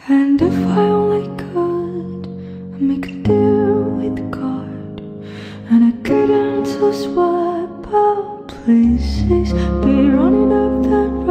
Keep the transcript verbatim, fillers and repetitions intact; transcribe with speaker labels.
Speaker 1: And if I only could, I'd make a deal with God, and I'd get into sweat, but please cease be running up that